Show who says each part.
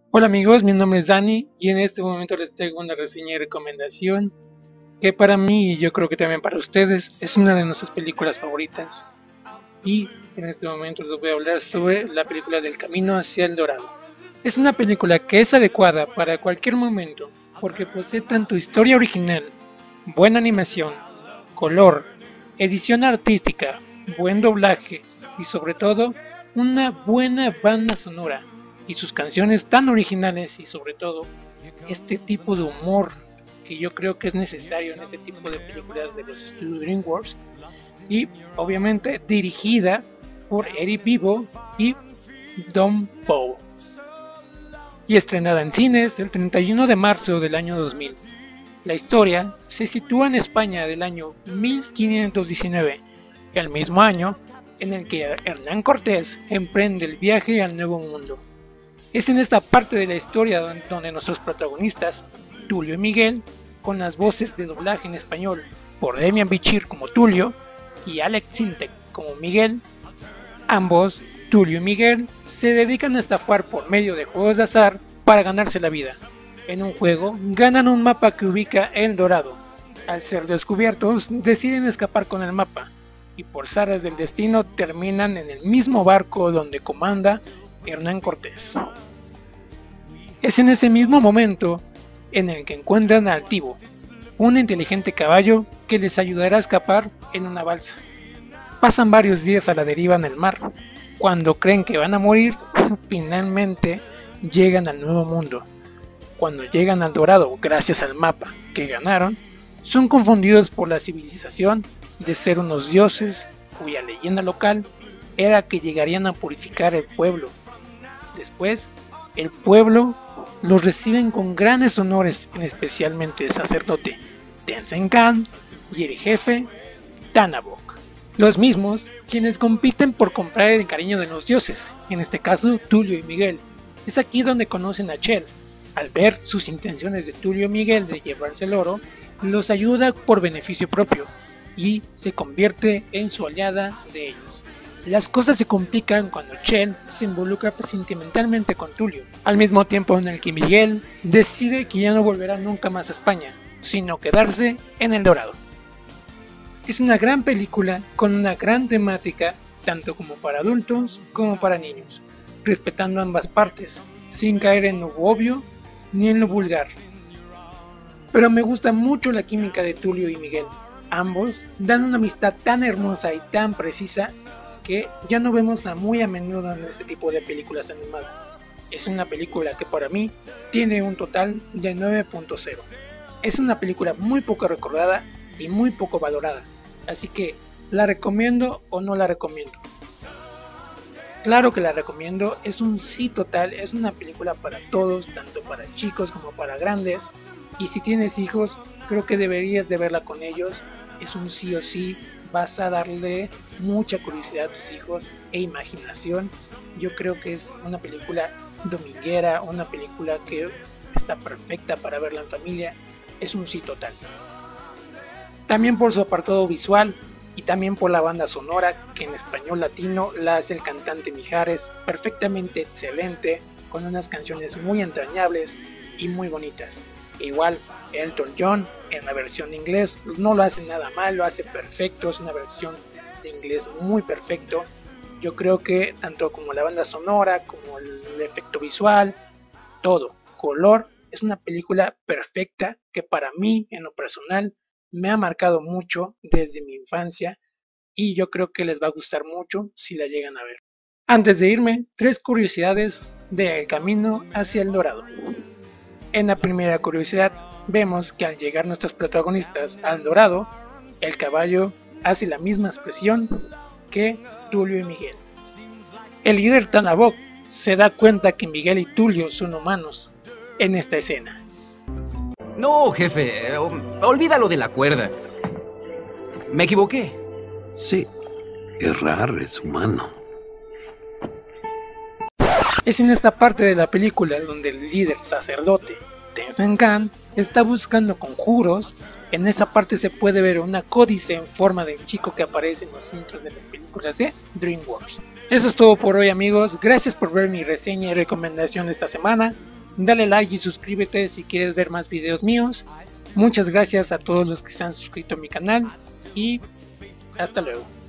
Speaker 1: Hola amigos, mi nombre es Dani y en este momento les traigo una reseña y recomendación que para mí y yo creo que también para ustedes es una de nuestras películas favoritas. Y en este momento les voy a hablar sobre la película del Camino hacia el Dorado. Es una película que es adecuada para cualquier momento porque posee tanto historia original, buena animación, color, edición artística, buen doblaje y sobre todo una buena banda sonora y sus canciones tan originales y sobre todo este tipo de humor que yo creo que es necesario en este tipo de películas de los estudios DreamWorks y obviamente dirigida por Eric Vivo y Don Poe y estrenada en cines el 31 de marzo del año 2000. La historia se sitúa en España del año 1519, el mismo año en el que Hernán Cortés emprende el viaje al Nuevo Mundo. Es en esta parte de la historia donde nuestros protagonistas, Tulio y Miguel, con las voces de doblaje en español por Demian Bichir como Tulio y Alex Sintek como Miguel, ambos, Tulio y Miguel, se dedican a estafar por medio de juegos de azar para ganarse la vida. En un juego, ganan un mapa que ubica El Dorado. Al ser descubiertos, deciden escapar con el mapa, y por zares del destino terminan en el mismo barco donde comanda Hernán Cortés. Es en ese mismo momento en el que encuentran a Altivo, un inteligente caballo que les ayudará a escapar en una balsa. Pasan varios días a la deriva en el mar. Cuando creen que van a morir, finalmente llegan al Nuevo Mundo. Cuando llegan al Dorado gracias al mapa que ganaron, son confundidos por la civilización de ser unos dioses cuya leyenda local era que llegarían a purificar el pueblo. Después, el pueblo los reciben con grandes honores, especialmente el sacerdote Tenzin Khan y el jefe Tanabok. Los mismos quienes compiten por comprar el cariño de los dioses, en este caso Tulio y Miguel. Es aquí donde conocen a Chell. Al ver sus intenciones de Tulio y Miguel de llevarse el oro, los ayuda por beneficio propio y se convierte en su aliada de ellos. Las cosas se complican cuando Chell se involucra sentimentalmente con Tulio, al mismo tiempo en el que Miguel decide que ya no volverá nunca más a España, sino quedarse en El Dorado. Es una gran película con una gran temática, tanto como para adultos como para niños, respetando ambas partes, sin caer en lo obvio ni en lo vulgar. Pero me gusta mucho la química de Tulio y Miguel. Ambos dan una amistad tan hermosa y tan precisa que ya no vemos muy a menudo en este tipo de películas animadas. Es una película que para mí tiene un total de 9.0. Es una película muy poco recordada y muy poco valorada, así que ¿la recomiendo o no la recomiendo? Claro que la recomiendo, es un sí total, es una película para todos, tanto para chicos como para grandes, y si tienes hijos, creo que deberías de verla con ellos, es un sí o sí, vas a darle mucha curiosidad a tus hijos e imaginación. Yo creo que es una película dominguera, una película que está perfecta para verla en familia, es un sí total. También por su apartado visual y también por la banda sonora que en español latino la hace el cantante Mijares, perfectamente excelente, con unas canciones muy entrañables y muy bonitas. E igual Elton John en la versión de inglés no lo hace nada mal, lo hace perfecto, es una versión de inglés muy perfecto. Yo creo que tanto como la banda sonora, como el efecto visual, todo, color, es una película perfecta que para mí en lo personal me ha marcado mucho desde mi infancia y yo creo que les va a gustar mucho si la llegan a ver. Antes de irme, 3 curiosidades del camino hacia El Dorado. En la primera curiosidad, vemos que al llegar nuestros protagonistas al Dorado, el caballo hace la misma expresión que Tulio y Miguel. El líder Tanabok se da cuenta que Miguel y Tulio son humanos en esta escena.
Speaker 2: No, jefe, olvídalo de la cuerda. Me equivoqué.
Speaker 3: Sí, errar es humano.
Speaker 1: Es en esta parte de la película donde el líder sacerdote, Tenzin Khan, está buscando conjuros. En esa parte se puede ver una códice en forma de chico que aparece en los intros de las películas de DreamWorks. Eso es todo por hoy amigos, gracias por ver mi reseña y recomendación esta semana. Dale like y suscríbete si quieres ver más videos míos. Muchas gracias a todos los que se han suscrito a mi canal y hasta luego.